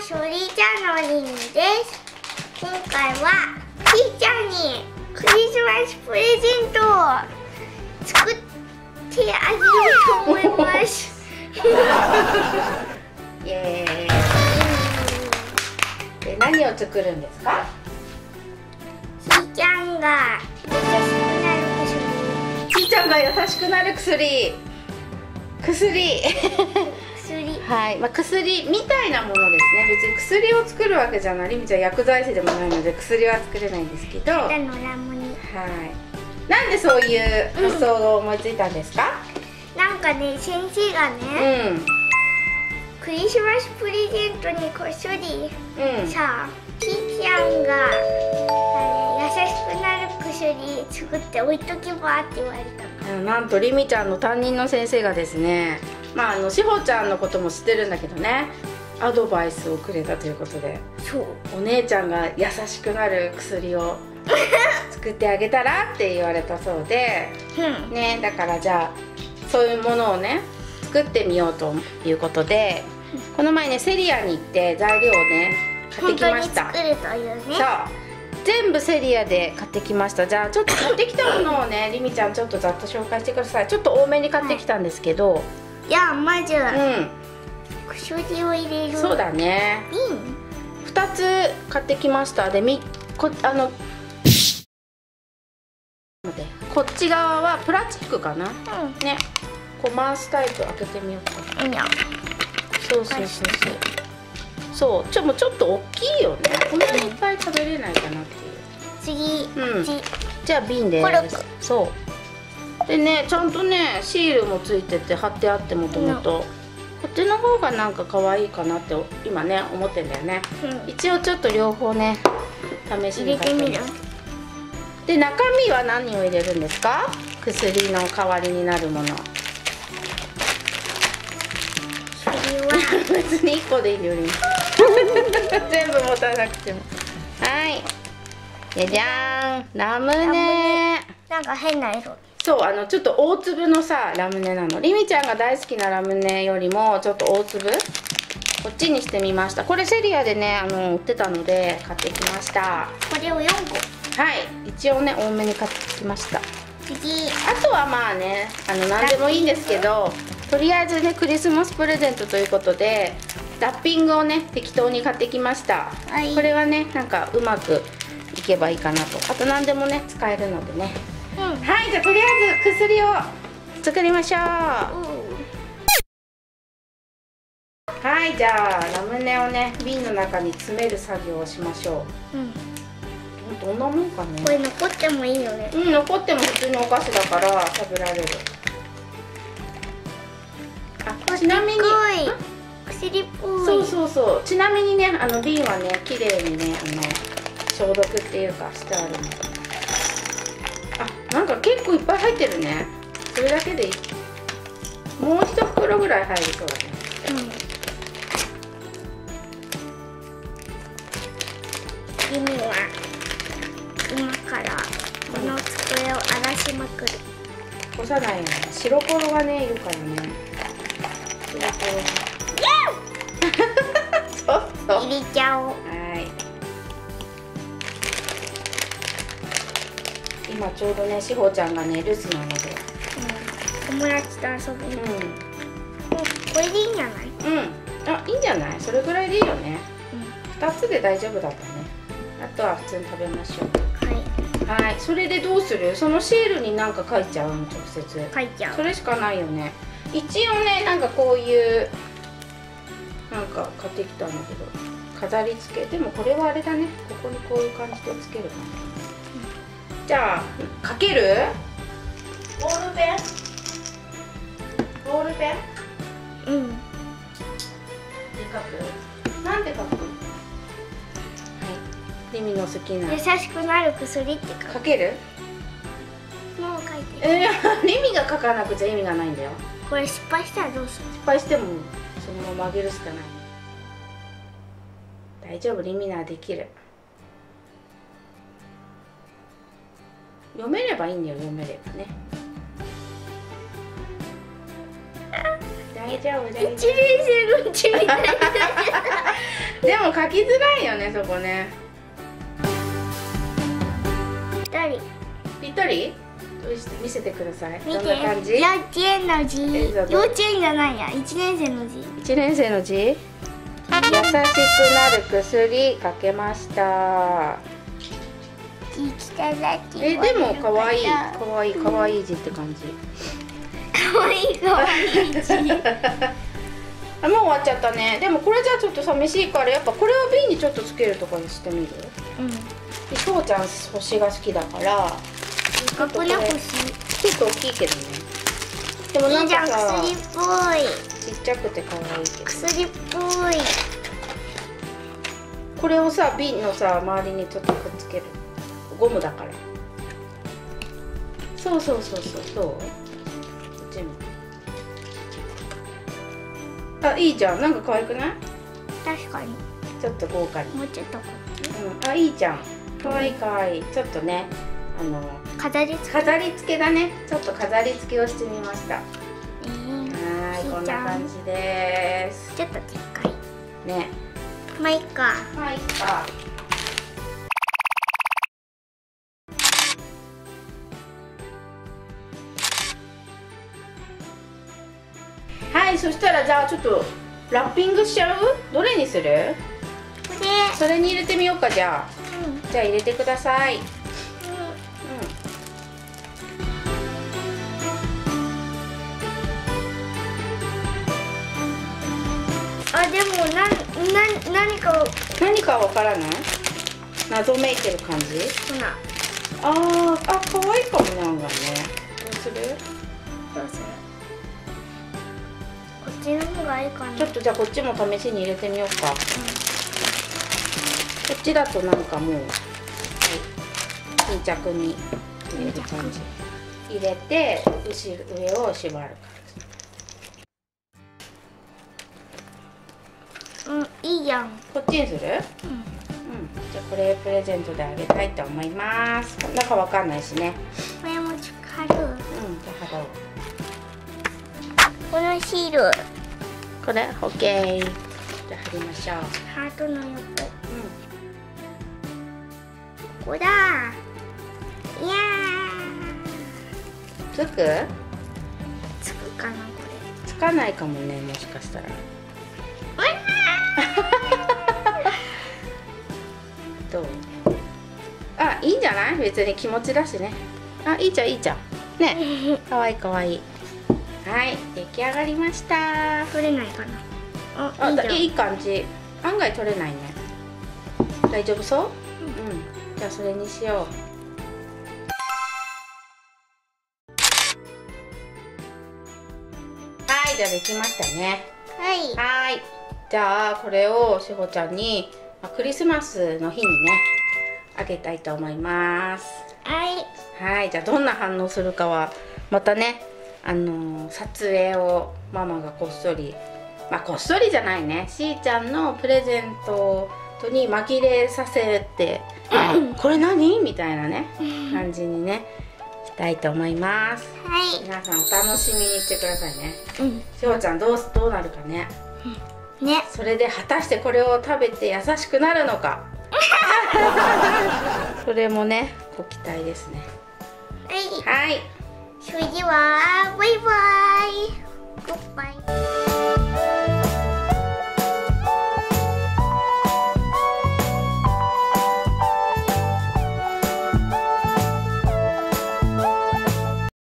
しょりちゃんのりみです。今回はひーちゃんにクリスマスプレゼントを作ってあげようと思います。 イエーイ。で、何を作るんですか？ ひーちゃんがひーちゃんが優しくなる薬。はい、薬みたいなものですね。別に薬を作るわけじゃない。りみちゃん薬剤師でもないので薬は作れないんですけど。はい。なんでそういう発想を思いついたんですか？ なんかね、先生がね、クリスマスプレゼントにこっそり、さあ、ひーちゃんが優しくなる薬作って置いとけばって言われた。 なんとりみちゃんの担任の先生がですね、しほちゃんのことも知ってるんだけどね、アドバイスをくれたということで、お姉ちゃんが優しくなる薬を作ってあげたらって言われたそうで、ね、だからじゃあそういうものをね作ってみようということで、この前ねセリアに行って材料をね買ってきました。 本当に作るというね。 そう、全部セリアで買ってきました。じゃあちょっと買ってきたものをねりみちゃんちょっとざっと紹介してください。ちょっと多めに買ってきたんですけど、 じゃあまず薬を入れる。 そうだね、2つ買ってきました。でこっち側はプラスチックかな、ね、こう回すタイプ開けてみようか。そう、ちょっと大きいよね。こんなにいっぱい食べれないかなっていう。 次、 じゃあ瓶で。そうでね、ちゃんとねシールもついてて貼ってあって、もともとこっちの方がなんか可愛いかなって今ね思ってんだよね。一応ちょっと両方ね試しに買ってみる。で、中身は何を入れるんですか？薬の代わりになるもの。別に1個でいいより全部持たなくても。はい、じゃじゃーん、ラムネ。 なんか変な色。 そう、ちょっと大粒のさラムネなの。りみちゃんが大好きなラムネよりもちょっと大粒、こっちにしてみました。これセリアでね売ってたので買ってきました。 これを4個。 はい、一応ね多めに買ってきました。 次、 あとはまあね何でもいいんですけど、とりあえずねクリスマスプレゼントということでラッピングをね適当に買ってきました。これはねなんかうまくいけばいいかなと。あと何でもね使えるのでね。はい、じゃあとりあえず薬を作りましょう。はい、じゃあラムネをね瓶の中に詰める作業をしましょう。どんなもんかね。 これ残ってもいいよね。 残っても普通のお菓子だから食べられる。ちなみに薬っぽい。 そう、ちなみにね瓶はね綺麗にね消毒っていうかしてあるの。なんか結構いっぱい入ってるね。それだけでいい。もう1袋ぐらい入りそうだね。 意味は今からこの机を荒らしまくる。 干さないよね。白コロがねいるからね。白コロそう入れちゃおう。 はい、今ちょうどねしほちゃんがね留守なので、 友達と遊びに。これでいいんじゃない？ いいんじゃない？それぐらいでいいよね。2つで大丈夫だったね。あとは普通に食べましょう。はい、それでどうする？そのシールに何か書いちゃうの？直接書いちゃう。 それしかないよね。一応ねなんかこういうなんか買ってきたんだけど飾り付け。でもこれはあれだね、ここにこういう感じでつけるかな。じゃあ書ける？ボールペン？で書く？なんで書く？りみの好きな。 優しくなる薬って書ける？ もう書いてる。 りみが書かなくちゃ意味がないんだよ。 これ失敗したらどうする？ 失敗してもそのままあげるしかない。大丈夫、りみならできる。読めればいいんだよ、読めればね。大大丈夫。 1年生のうちみたいなでも書きづらいよね、そこね。ぴったり見せてください。どんな感じ？ 幼稚園の字。幼稚園じゃないや、1年生の字。 1年生の字。優しくなる薬かけました。でもかわいい字って感じ。 かわいい字もう終わっちゃったね。でもこれじゃちょっと寂しいから、やっぱこれを瓶にちょっとつけるとかにしてみる。しほちゃん星が好きだから、 これ星結構大きいけどね。でもなんかさ、 薬っぽい。 ちっちゃくて可愛いけど。 薬っぽい。 これをさ、瓶のさ周りにちょっとくっつける。ゴムだから。そう。こっちも。あ、いいじゃん。なんか可愛くない？ 確かに。 ちょっと豪華に。 もうちょっとこっち。 あ、いいじゃん。可愛い。ちょっとね、 飾り付けだね。ちょっと飾り付けをしてみました。はい、こんな感じです。 ちょっとでっかい。 ね。 まあいいか。 はい、そしたらじゃあちょっとラッピングしちゃう？どれにする？それに入れてみようか。じゃあ、じゃあ入れてください。 あ、でも何かわからない？謎めいてる感じ？可愛いかもなんかね。どうする？ こっちの方がいいかな。 ちょっとじゃあこっちも試しに入れてみようか。こっちだとなんかもう、巾着に入れる感じ。入れて上を縛る感じ。いいやん。 こっちにする？じゃあこれプレゼントであげたいと思います。中わかんないしね。 これも貼る。 じゃあ貼ろう。 このシール。 これ OK。じゃあ貼りましょう。 ハートの横。ここだ。いやー。つくかな、これ。 つかないかもね、もしかしたら。どう？あ、いいんじゃない？別に気持ちだしね。あ、いいじゃん。ね、かわいい。はい、出来上がりました。 取れないかな。 いい感じ。案外取れないね。大丈夫そう？じゃあそれにしよう。はい、じゃあできましたね。はい。じゃあこれをしほちゃんにクリスマスの日にねあげたいと思います。はい、じゃあどんな反応するかはまたね、撮影をママがこっそり、こっそりじゃないね、しーちゃんのプレゼントに紛れさせてこれ何？みたいなね感じにねしたいと思います。皆さんお楽しみにしてくださいね。しほちゃんどうなるかね。それで果たしてこれを食べて優しくなるのかそれもねご期待ですね。 はい。それではバイバイ。グッバイ。